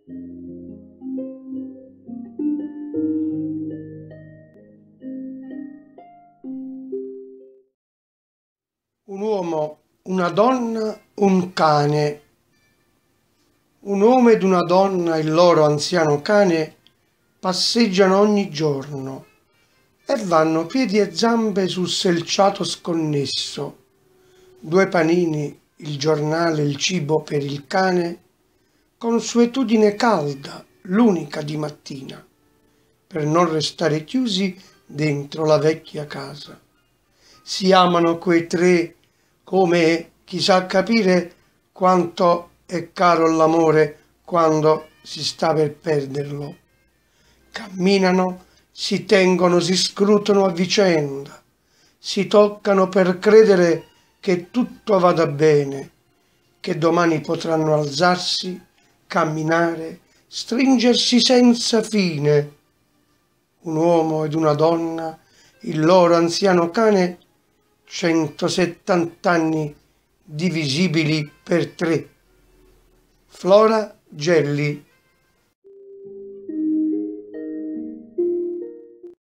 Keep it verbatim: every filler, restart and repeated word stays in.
Un uomo, una donna, un cane. Un uomo ed una donna, il loro anziano cane, passeggiano ogni giorno e vanno piedi e zampe sul selciato sconnesso. Due panini, il giornale, il cibo per il cane, consuetudine calda, l'unica di mattina, per non restare chiusi dentro la vecchia casa. Si amano quei tre come chi sa capire quanto è caro l'amore quando si sta per perderlo. Camminano, si tengono, si scrutano a vicenda, si toccano per credere che tutto vada bene, che domani potranno alzarsi, camminare, stringersi senza fine. Un uomo ed una donna, il loro anziano cane, centosettanta anni divisibili per tre. Flora Gelli.